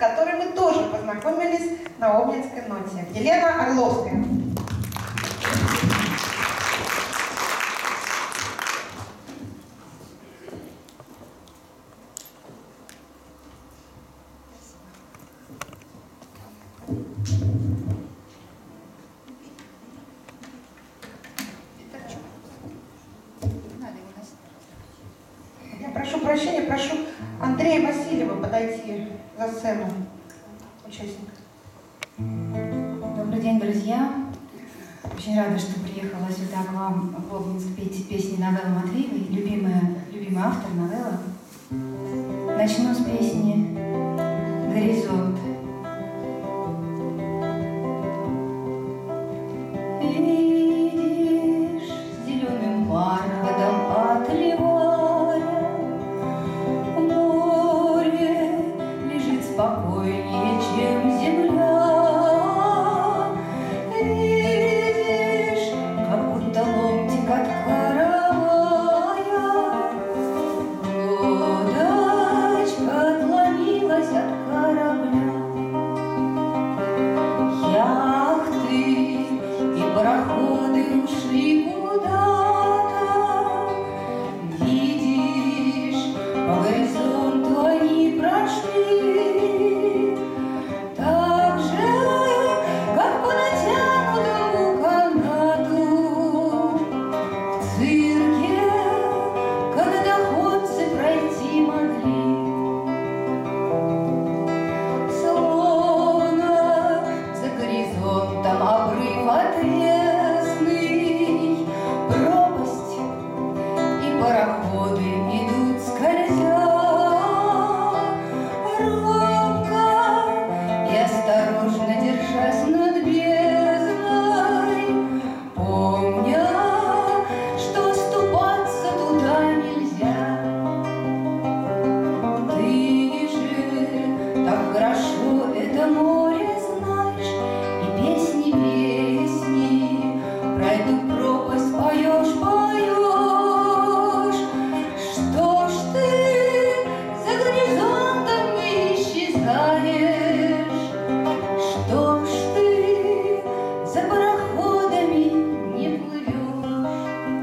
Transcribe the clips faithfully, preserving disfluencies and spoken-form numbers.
которой мы тоже познакомились на Обнинской ноте. Елена Орловская. Я прошу прощения, прошу Андрея Васильева подойти за сцену, участник. Добрый день, друзья. Очень рада, что приехала сюда к вам в Обнинск петь песни Новеллы Матвеевой, любимая, любимый автор новеллы. Начну с песни «Горизонт». Видишь, зеленым бархатом отливая, море лежит спокойнее, чем земля. Видишь, как будто ломтик от каравая, лодочка отломилась от корабля. Яхты и пароходы ушли куда-то, видишь, по горизонту они прошли, так же, как по натянутому канату в цирке канатоходцы пройти могли. Словно за горизонтом обрыв отвесный, пропасть и пароходы идут скользя, робко и осторожно держась над бездной, помня, что оступаться туда нельзя. Ты же так хорошо это море знаешь, и песни, песни про эту пропасть поешь, поешь. Что ж ты за горизонтом не исчезаешь? Что ж ты за пароходами не плывешь?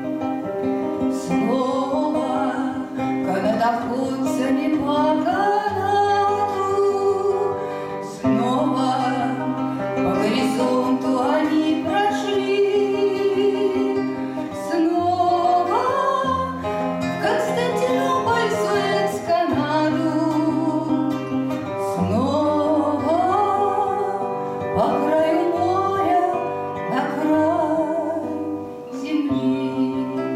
Снова канатоходцами по канату, снова по горизонту они прошли, снова в Константинополь, Суэц-Канаду, снова по краю моря на край земли.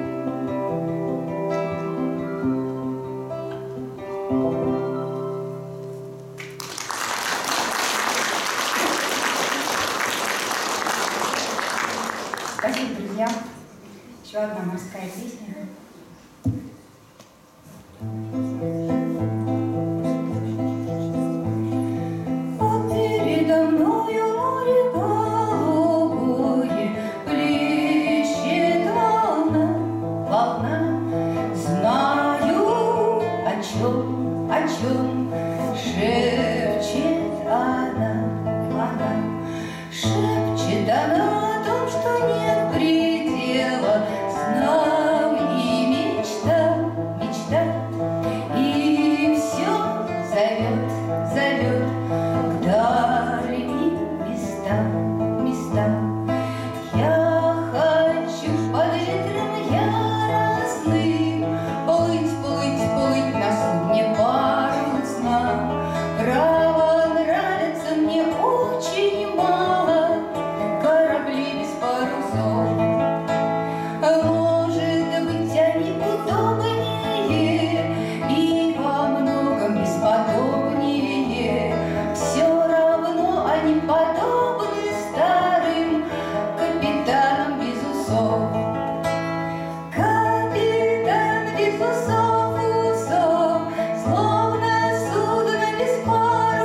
Спасибо, друзья. Еще одна морская песня. А передо мною море голубое, плещет волна, волна. Знаю, о чем, о чем шепчет она, она. Шепчет она о том, что нет предела снам и мечтам, мечтам. И все зовет, зовет к дальним местам, местам. Я хочу под ветром яростным плыть, плыть, плыть на судне парусном. Право нравится мне очень мало корабли без парусов. Может быть, они удобнее и во многом бесподобнее. Все равно они подобны старым капитанам без усов. Капитан без усов, усов, словно судно без парусов.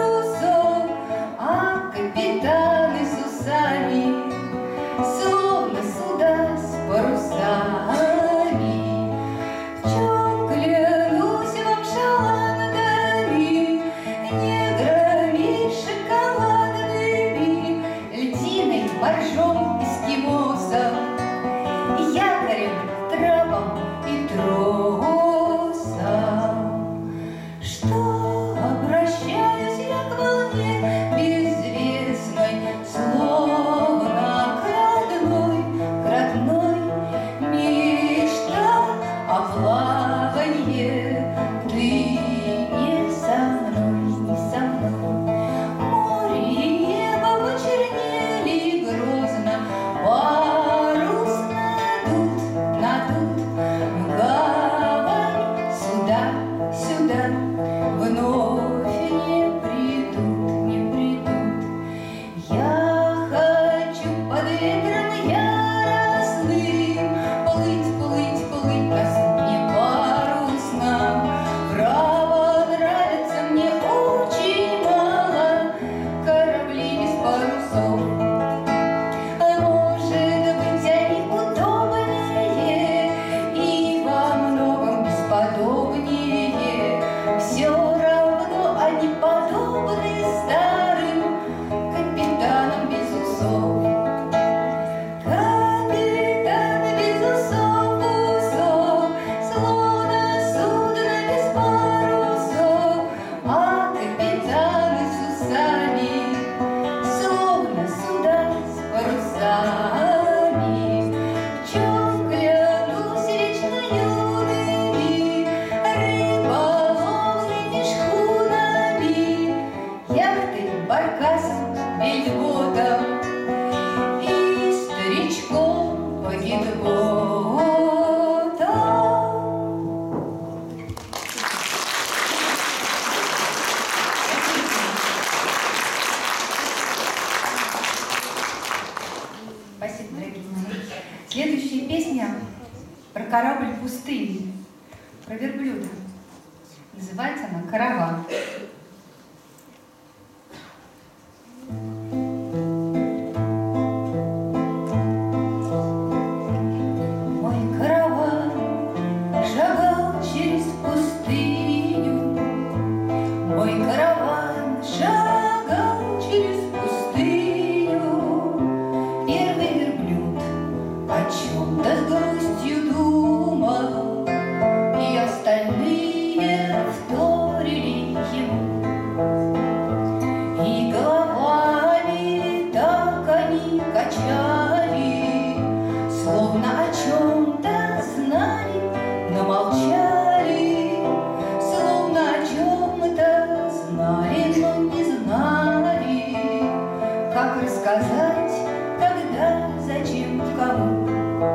корабль пустыни, про верблюда. Называется она «Караван». Мой караван шагал через пустыню, мой караван шагал через пустыню. Первый верблюд о чем-то с грустью думал, и остальные вторили ему. И головами так они качали, словно о чем-то знали, но молчали. Словно о чем-то знали, но не знали, как рассказать, когда, зачем, кому.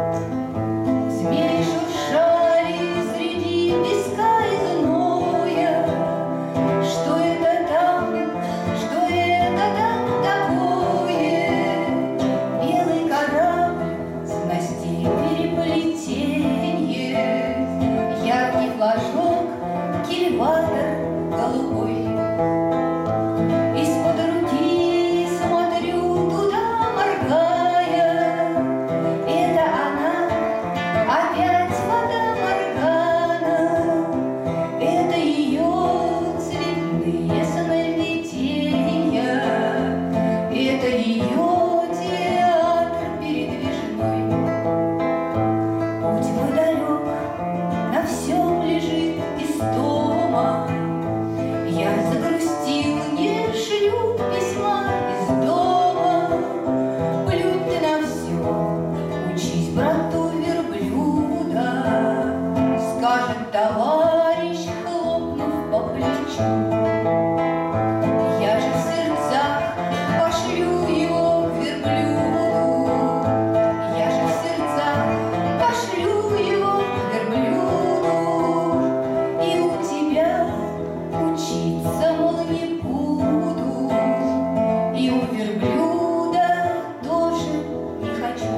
Змеи шуршали среди песка и зноя. Что это там, что это там такое? Белый корабль, снасти переплетенье, яркий флажок, кильватор голубой. Из-под руки смотрю туда, моргая. Это она, опять вода Моргана. Это ее цветные сновидения. Это ее театр передвижной. Путь мой далек, на всем лежит истома. Я загрустил, не шлю письма из дома. Плюнь ты на все, учись брату верблюда, скажет товарищ, хлопнув по плечу. Я же в сердцах пошлю его к верблюду. Я же в сердцах пошлю его к верблюду. И у тебя учиться, мол, не буду, и у верблюда тоже не хочу.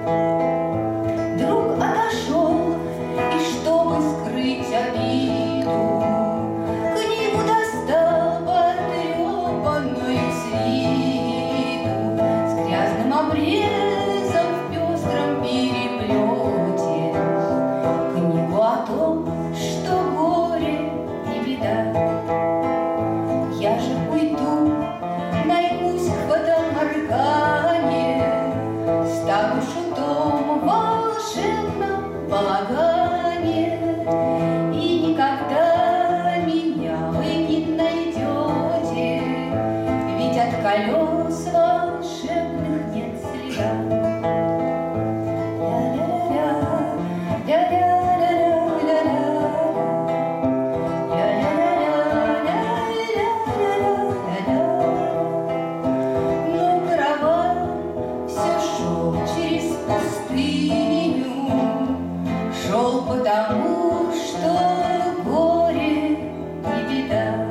Друг отошел, и чтобы скрыть обиду, книгу достал потрепанную с виду, с грязным обрезом в пестром переплете. Книгу о том, что горе не беда. Я же уйду, наймусь в фотоморгане, стану шутом в волшебном балагане. И никогда меня вы не найдете, ведь от колес волшебных нет следа. Ля-ля-ля, ля-ля-ля-ля-ля-ля. Но караван все шел через пустыню, шел потому, что горе не беда.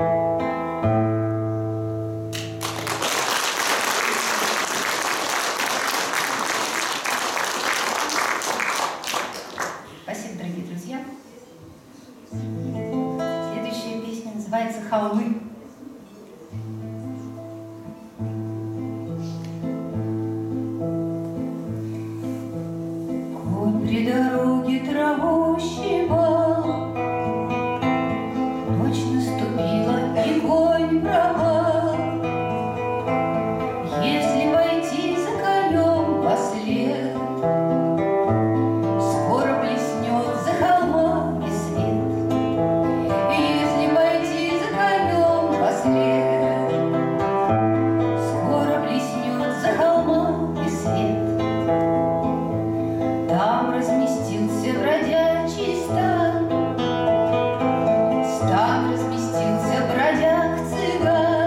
Спасибо, дорогие друзья. Следующая песня называется «Холмы». Конь при дороге траву щипал, ночь наступила, и конь пропал. Если пойти за конем во след, скоро блеснет за холмами свет. Если пойти за конем во след, скоро блеснет за холмами свет. Там разместился бродячий стан, стан разместился бродяг цыган.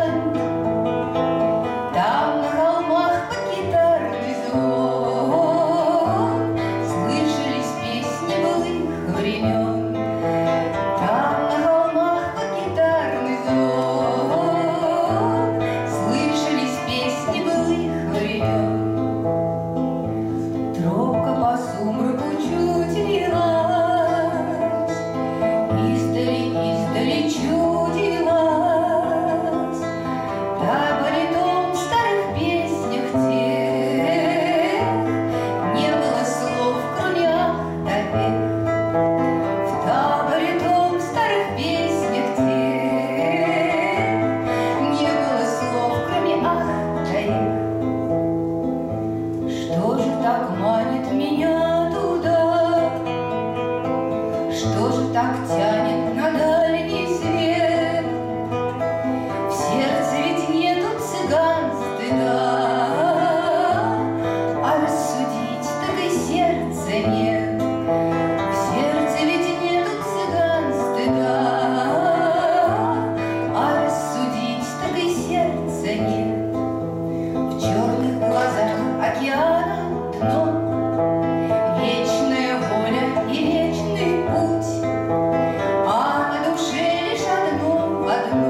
солнца нет. В черных глазах океана дно, вечная воля и вечный путь, а на душе лишь одно,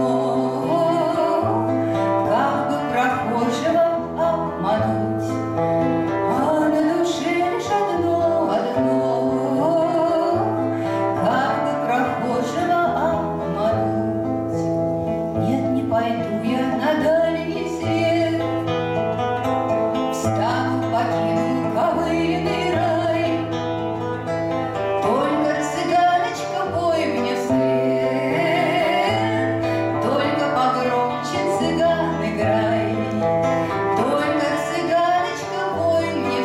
одно, как бы прохожего обмануть. А на душе лишь одно, одно, как бы прохожего обмануть. Нет, не пойду я на дальний свет, встану, покину ковыленный рай. Только, цыганочка, пой мне вслед, только погромче, цыган, играй. Только, цыганочка, пой мне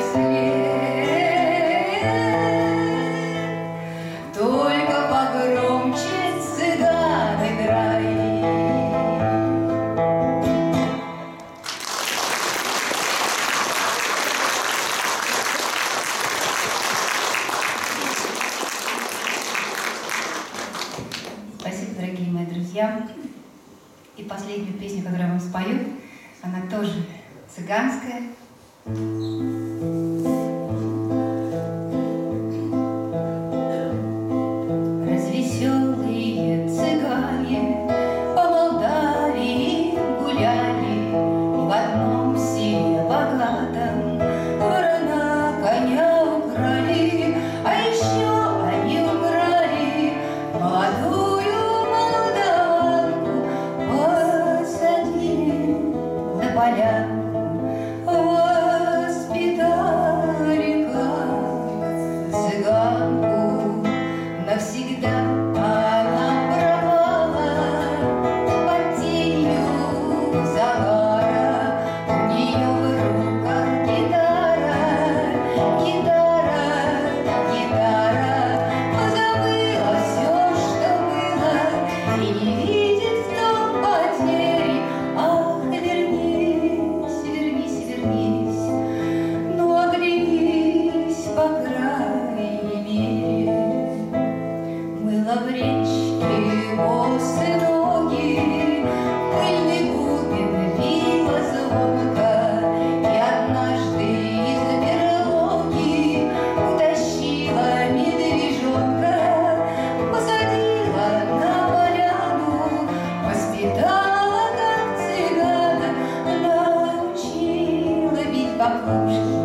вслед, только погромче, цыган, играй. Спасибо, дорогие мои друзья. И последнюю песню, которую я вам спою, она тоже цыганская. Развеселые цыгане по Молдавии гуляли, и в одном селе богатом ворона коня украли, а еще они украли молодую молдаванку, посадили на полянку, воспитали как цыганку. Навсегда она пропала под тенью загара. У нее в руках гитара, гитара, гитара. Позабыла все, что было, и не видит в том потери. Ах, вернись, вернись, вернись, ну оглянись, по крайней мере. Мыло в речке босые ноги, пыльный бубен била звонко, и однажды из берлоги утащила медвежонка, посадила на поляну, воспитала как цыгана, научила бить по кружке.